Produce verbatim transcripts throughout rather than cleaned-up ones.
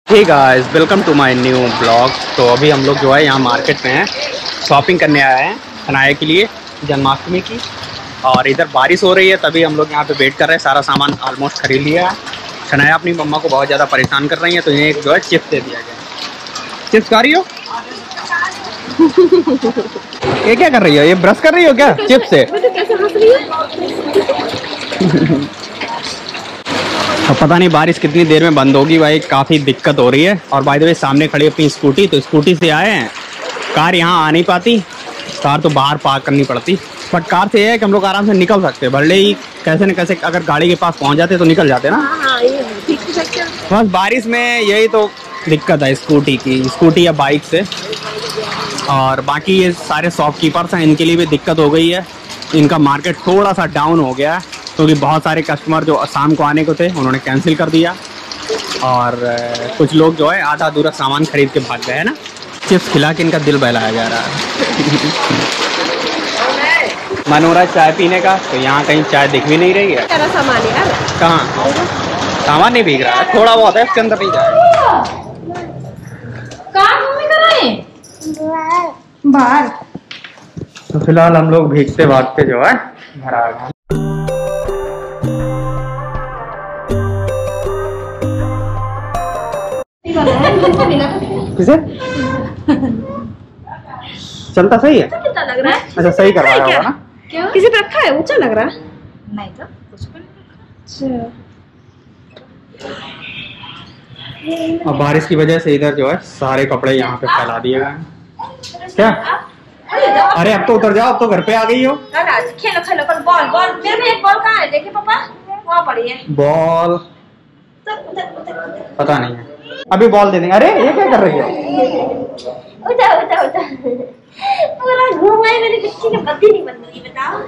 Hey guys, welcome to my new blog. तो अभी हम लोग जो है यहाँ मार्केट में हैं, शॉपिंग करने आए हैं शनाया के लिए जन्माष्टमी की। और इधर बारिश हो रही है तभी हम लोग यहाँ पे वेट कर रहे हैं। सारा सामान ऑलमोस्ट खरीद लिया है। शनाया अपनी मम्मा को बहुत ज़्यादा परेशान कर रही है तो इन्हें एक जो है चिप्स दे दिया गया। चिप्स खा रही हो? ये क्या कर रही हो? ये ब्रश कर रही हो क्या चिप्स से? तो पता नहीं बारिश कितनी देर में बंद होगी भाई, काफ़ी दिक्कत हो रही है। और बाय द वे सामने खड़ी अपनी स्कूटी, तो स्कूटी से आए हैं। कार यहाँ आ नहीं पाती, कार तो बाहर पार्क करनी पड़ती। बट कार से ये है कि हम लोग आराम से निकल सकते हैं, भले ही कैसे न कैसे अगर गाड़ी के पास पहुँच जाते तो निकल जाते ना। बस बारिश में यही तो दिक्कत है स्कूटी की, स्कूटी या बाइक से। और बाकी ये सारे शॉपकीपर्स हैं, इनके लिए भी दिक्कत हो गई है। इनका मार्केट थोड़ा सा डाउन हो गया है क्योंकि तो बहुत सारे कस्टमर जो शाम को आने को थे उन्होंने कैंसिल कर दिया। और कुछ लोग जो है आधा अधूरा सामान खरीद के भाग गए हैं ना। चिप्स खिला के इनका दिल बहलाया जा रहा है। मन हो रहा है चाय पीने का, तो यहाँ कहीं चाय दिख भी नहीं रही है। सामान यार कहाँ सामान नहीं बिक रहा है, थोड़ा बहुत है, इसके अंदर नहीं जाएगा। बाहर तो फिलहाल हम लोग भीगते भागते जो है घर आ गए। किसे चलता सही है? कितना लग रहा है? अच्छा सही करवाया होगा ना? क्या किसी पे रखा है? ऊंचा लग रहा है। नहीं तो कुछ भी नहीं। और बारिश की वजह से इधर जो है सारे कपड़े यहाँ पे फैला दिए गए हैं। क्या? अरे अब तो उतर जाओ, अब तो घर पे आ गई हो। खेलो खेलो कल बॉल बॉल मेरे में एक बॉल कहाँ है? देखिए पापा वहाँ पड़ी है बॉल। पता नहीं है, अभी बॉल दे देंगे। अरे ये क्या कर रही हो? उठा उठा उठा पूरा घूमा है, मेरी बच्ची ने बत्ती नहीं बंद हुई। बताओ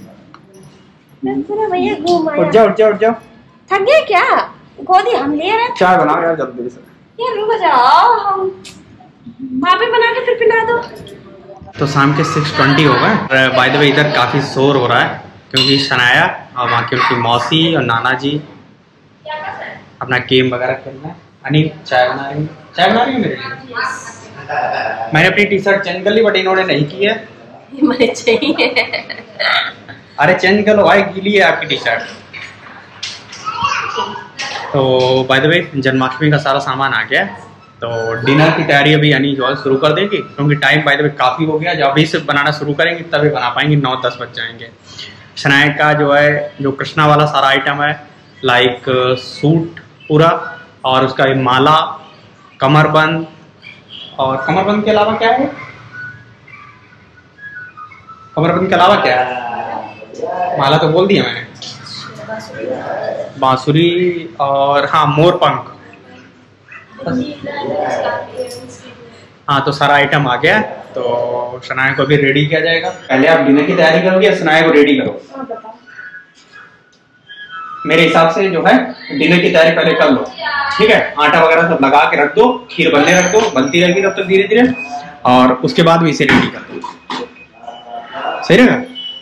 पूरा भैया घूमा। उठ जाओ उठ जाओ उठ जाओ। थक गए क्या? गोदी हम ले रहे। चाय बनाओ यार जल्दी से। यार रुक जाओ, हम भाभी बना के फिर पिला दो। तो शाम के सिक्स ट्वेंटी हो गए। बाय द वे इधर काफ़ी शोर हो रहा है क्योंकि शनाया और वहाँ की उनकी मौसी और नाना जी अपना गेम वगैरह खेल रहे हैं। अनिल चाय बना रही है। चाय बना रही है मेरे लिए। मैंने अपनी टी शर्ट चेंज कर ली बट इन्होंने नहीं की है। मुझे चाहिए। अरे चेंज कर लो भाई, गीली है आपकी टी शर्ट। तो बाय द वे जन्माष्टमी का सारा सामान आ गया है, तो डिनर की तैयारी अभी यानी जो है शुरू कर देंगे क्योंकि टाइम बाय द वे काफ़ी हो गया। जब अभी से बनाना शुरू करेंगे तभी बना पाएंगे, नौ दस बज जाएंगे। शनाया का जो है जो कृष्णा वाला सारा आइटम है, लाइक सूट पूरा और उसका एक माला, कमरबंद, और कमरबंद के अलावा क्या है? कमरबंद के अलावा क्या है? माला तो बोल दिया मैंने, बांसुरी और हाँ मोरपंख। हाँ तो सारा आइटम आ गया, तो शनाया को भी रेडी किया जाएगा। पहले आप डिनर की तैयारी करोगे या शनाया को रेडी करो? मेरे हिसाब से जो है डिनर की तैयारी पहले कर लो, ठीक है? आटा वगैरह सब लगा के रख दो, खीर बनने रख दो, बनती रहेगी तब तक धीरे धीरे, और उसके बाद भी इसे रेडी कर दो। सही रहेगा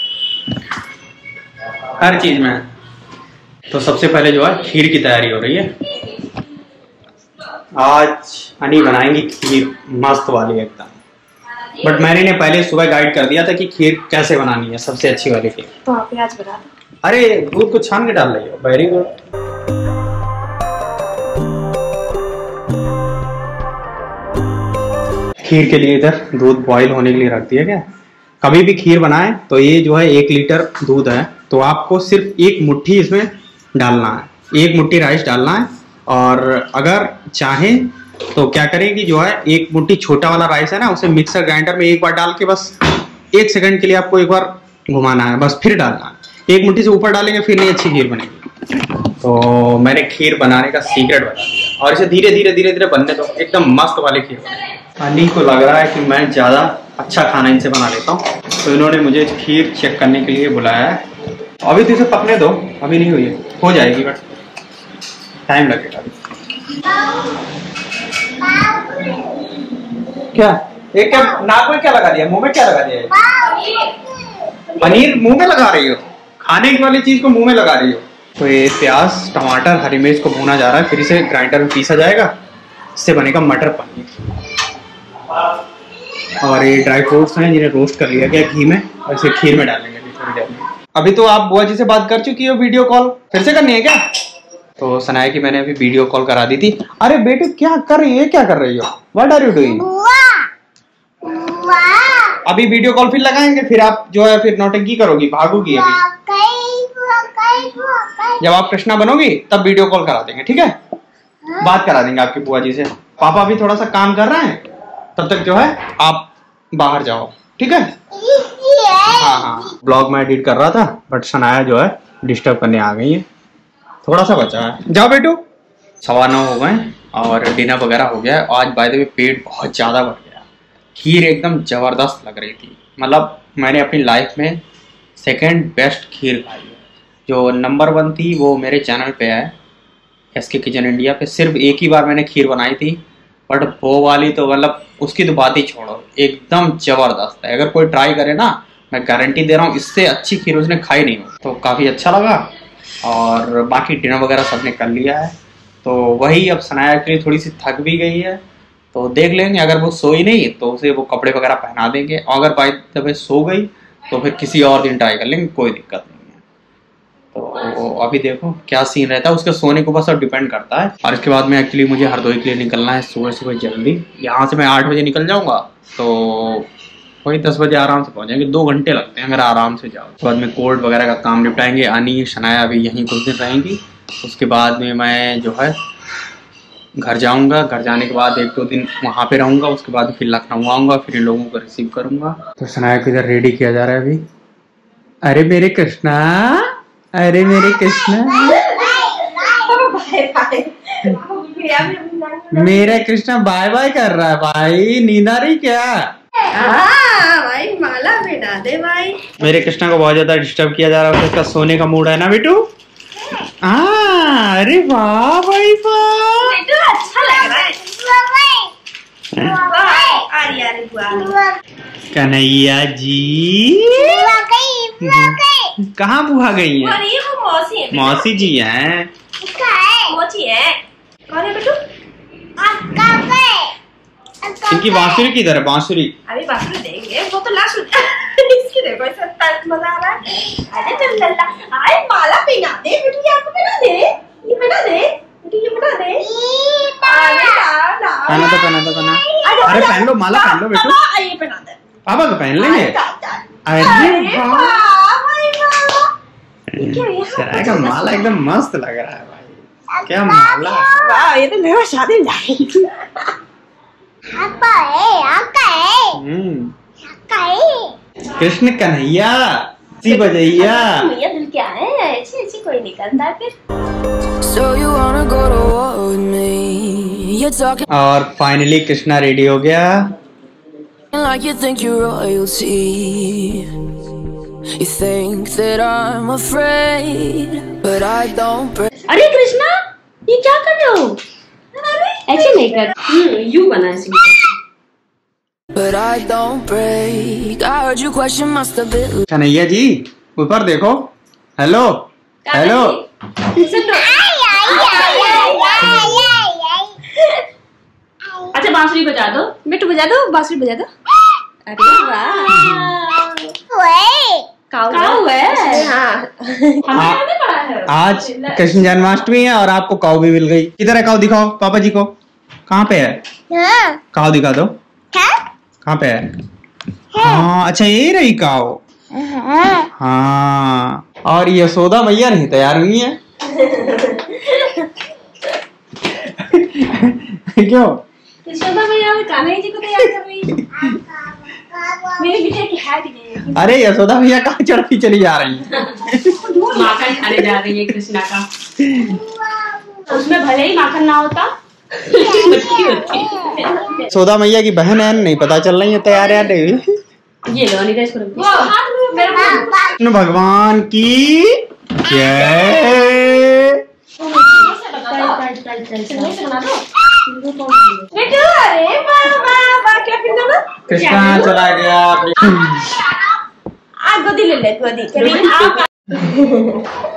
हर चीज में। तो सबसे पहले जो है खीर की तैयारी हो रही है। आज हनी बनाएंगी खीर मस्त वाली एकदम। बट मैंने ने पहले सुबह गाइड कर दिया था कि खीर कैसे बनानी है, सबसे अच्छी वाली खीर। तो आप आज बना दो। अरे दूध को छान के डाल रही हो, वेरी गुड। खीर के लिए इधर दूध बॉईल होने के लिए रख दिया गया। कभी भी खीर बनाएं तो ये जो है एक लीटर दूध है, तो आपको सिर्फ एक मुट्ठी इसमें डालना है, एक मुट्ठी राइस डालना है। और अगर चाहें तो क्या करें कि जो है एक मुट्ठी छोटा वाला राइस है ना, उसे मिक्सर ग्राइंडर में एक बार डाल के बस एक सेकंड के लिए आपको एक बार घुमाना है, बस फिर डालना है। एक मुट्ठी से ऊपर डालेंगे फिर नहीं अच्छी खीर बनेगी। तो मैंने खीर बनाने का सीक्रेट बता दिया और इसे धीरे धीरे धीरे धीरे बनने दो, एकदम मस्त वाली खीर बनेगी। अली को लग रहा है कि मैं ज़्यादा अच्छा खाना इनसे बना लेता हूँ, तो इन्होंने मुझे खीर चेक करने के लिए बुलाया है। अभी तो इसे पकने दो, अभी नहीं हुई है, हो जाएगी बट टाइम लगेगा। क्या एक क्या नाक में क्या लगा दिया, मुंह में क्या लगा दिया? पनीर मुंह में लगा रही हो? खाने वाली चीज को मुंह में लगा रही हो? तो ये प्याज, टमाटर, हरी मिर्च को भूना जा रहा है, फिर इसे ग्राइंडर में पीसा जाएगा इससे बनेगा मटर पनीर। और ये ड्राई फ्रूट्स हैं जिन्हें रोस्ट कर लिया गया घी में और इसे खीर में डालेंगे थोड़ी देर में। अभी तो आप बुआ जी से बात कर चुकी हो वीडियो कॉल, फिर से करनी है क्या? तो सनाया की मैंने अभी वीडियो कॉल करा दी थी। अरे बेटे क्या कर रही है, क्या कर रही हो? What are you doing? अभी वीडियो कॉल फिर लगाएंगे, फिर आप जो है फिर नौटंकी करोगी, भागोगी। अभी जब आप कृष्णा बनोगी तब वीडियो कॉल करा देंगे, ठीक है? बात करा देंगे आपकी बुआ जी से। पापा भी थोड़ा सा काम कर रहे हैं, तब तक जो है आप बाहर जाओ, ठीक है? हाँ हाँ, ब्लॉग में एडिट कर रहा था बट सनाया जो है डिस्टर्ब करने आ गई है। थोड़ा सा बचा है, जाओ बेटू। सवा नौ हो गए और डिनर वगैरह हो गया। आज बाय द वे पेट बहुत ज़्यादा बढ़ गया। खीर एकदम ज़बरदस्त लग रही थी, मतलब मैंने अपनी लाइफ में सेकंड बेस्ट खीर खाई है। जो नंबर वन थी वो मेरे चैनल पे है, एस के किचन इंडिया पे। सिर्फ एक ही बार मैंने खीर बनाई थी, बट वो वाली तो मतलब उसकी तो बात ही छोड़ो, एकदम ज़बरदस्त है। अगर कोई ट्राई करे ना, मैं गारंटी दे रहा हूँ इससे अच्छी खीर उसने खाई नहीं हो। तो काफ़ी अच्छा लगा और बाकी डिनर वगैरह सबने कर लिया है। तो वही अब सनाया के लिए थोड़ी सी थक भी गई है, तो देख लेंगे। अगर वो सोई नहीं तो उसे वो कपड़े वगैरह पहना देंगे, और अगर बाई दफे सो गई तो फिर किसी और दिन ट्राई कर लेंगे, कोई दिक्कत नहीं है। तो अभी देखो क्या सीन रहता है, उसके सोने के ऊपर सब डिपेंड करता है। और इसके बाद में एक्चुअली मुझे हरदोई के लिए निकलना है सुबह सुबह जल्दी। यहाँ से मैं आठ बजे निकल जाऊँगा तो वही दस बजे आराम से पहुँचेंगे। दो घंटे लगते हैं अगर आराम से जाओ। उसके बाद में कोर्ट वगैरह का काम निपटाएंगे। अनी शनाया अभी यहीं कुछ दिन रहेंगी। उसके बाद में मैं जो है घर जाऊंगा। घर जाने के बाद एक दो दिन वहाँ पे रहूंगा। उसके बाद फिर लखनऊ आऊँगा, फिर इन लोगों को रिसीव करूंगा। तो सनाया को इधर रेडी किया जा रहा है अभी। अरे मेरे कृष्णा, अरे मेरे कृष्णा, मेरा कृष्णा बाय बाय कर रहा है भाई। नींद आ रही क्या? भाई माला बिठा दे भाई। मेरे कृष्णा को बहुत ज्यादा डिस्टर्ब किया जा रहा है, उसका सोने का मूड है ना बेटू? हाँ, अरे वाह भाई वाह, बेटू अच्छा लग रहा है। कन्हैया जी कहाँ बुआ गई है? मौसी है। मौसी जी हैं। मौसी है। कौन है बेटू? इनकी बांसुरी किधर है? बांसुरी अभी बांसुरी देंगे, वो तो लास्ट इसकी देखो ऐसा मजा आ रहा है। अरे लल्ला, अरे माला पहना दे बेटू, ये आपको पहना दे, ये पहना दे बेटू, ये पहना दे। पहना तो पहना तो पहना। अरे पहन लो, माला पहन लो बेटू। ये पहना दे, पापा को पहन लेंगे। अरे सराय का माला एकदम मस्त लग रहा है भाई, क्या माला। वाह, ये तो मेरा शादी में जाएगी। कृष्ण कन्हैया सी बजैया। मियां दिल क्या है, ऐसी ऐसी कोई निकलता फिर। और फाइनली कृष्णा रेडी हो गया। Like you think you're royalty. You think that I'm afraid, but I don't break. अरे कृष्णा, ये क्या कर रहे हो? ऐसे नहीं कर, हम्म यू बना ऐसे। But I don't break. I heard you question my stability. Kanhaiya ji ऊपर देखो। Hello hello. अच्छा बांसुरी बजा दो बेटू, बजा दो बांसुरी बजा दो। अरे वाह, काऊ काऊ है। हाँ, आज कृष्ण जन्माष्टमी है और आपको काऊ भी मिल गई। किधर है काऊ? दिखाओ पापा जी को। कहाँ पे है काऊ? दिखा दो कहाँ पे है। हाँ अच्छा, ये रही काऊ। हाँ, और यशोदा मैया नहीं तैयार हुई है। क्यों? यशोदा मैया कान्हा जी को तैयार कर रही है। मेरे बेटे की हाइट नहीं है। अरे यशोदा भैया कहाँ चढ़ती चली जा रही है? माखन खाने जा रही है कृष्णा का। उसमें भले ही माखन ना होता। यशोदा मैया की बहन है, नहीं पता चल रही है तैयार यार। ये लो अनिता, इसको कृष्ण भगवान की जय। कृष्णा चला गया। गोदी ले ले, गोदी।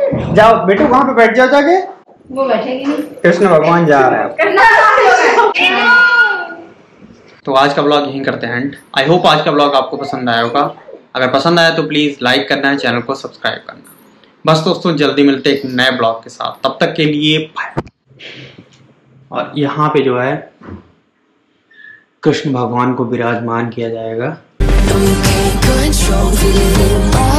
जाओ बेटू, वहाँ पे बैठ जाओ जाके। वो बैठेगी नहीं। कृष्ण भगवान जा रहे हैं। तो आज का ब्लॉग यहीं करते हैं एंड। आई होप आज का ब्लॉग आपको पसंद आया होगा। अगर पसंद आया तो प्लीज़ लाइक करना है, चैनल को सब्सक्राइब करना। बस दोस्तों, जल्दी मिलते हैं एक नए ब्लॉग के साथ, तब तक के लिए बाय। और यहाँ पे जो है कृष्ण भगवान को विराजमान किया जाएगा।